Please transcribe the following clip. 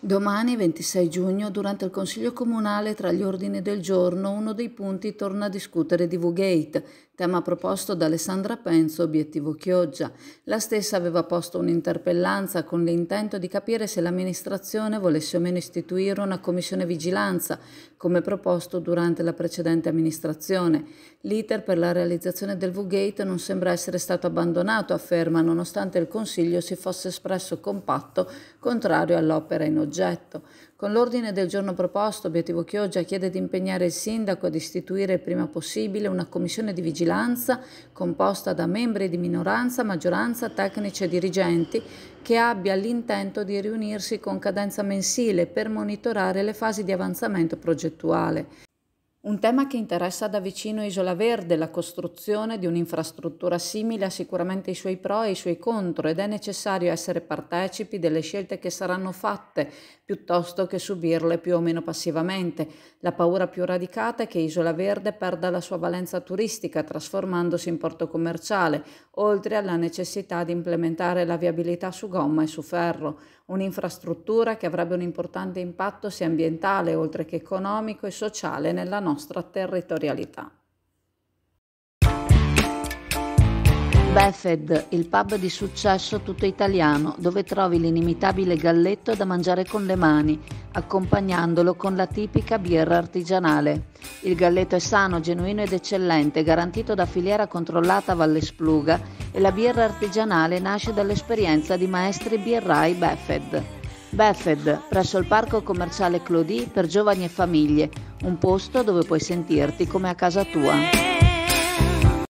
Domani, 26 giugno, durante il Consiglio Comunale, tra gli ordini del giorno, uno dei punti torna a discutere di V-Gate, tema proposto da Alessandra Penzo, obiettivo Chioggia. La stessa aveva posto un'interpellanza con l'intento di capire se l'amministrazione volesse o meno istituire una commissione vigilanza, come proposto durante la precedente amministrazione. L'iter per la realizzazione del V-Gate non sembra essere stato abbandonato, afferma, nonostante il Consiglio si fosse espresso compatto contrario all'opera in oggetto. Con l'ordine del giorno proposto, obiettivo Chioggia chiede di impegnare il sindaco ad istituire il prima possibile una commissione di vigilanza composta da membri di minoranza, maggioranza, tecnici e dirigenti che abbia l'intento di riunirsi con cadenza mensile per monitorare le fasi di avanzamento progettuale. Un tema che interessa da vicino Isola Verde, la costruzione di un'infrastruttura simile ha sicuramente i suoi pro e i suoi contro ed è necessario essere partecipi delle scelte che saranno fatte piuttosto che subirle più o meno passivamente. La paura più radicata è che Isola Verde perda la sua valenza turistica trasformandosi in porto commerciale, oltre alla necessità di implementare la viabilità su gomma e su ferro, un'infrastruttura che avrebbe un importante impatto sia ambientale oltre che economico e sociale nella nostra territorialità. Befed, il pub di successo tutto italiano, dove trovi l'inimitabile galletto da mangiare con le mani, accompagnandolo con la tipica birra artigianale. Il galletto è sano, genuino ed eccellente, garantito da filiera controllata Valle Spluga e la birra artigianale nasce dall'esperienza di maestri birrai Befed. Befed, presso il parco commerciale Clodì per giovani e famiglie, un posto dove puoi sentirti come a casa tua.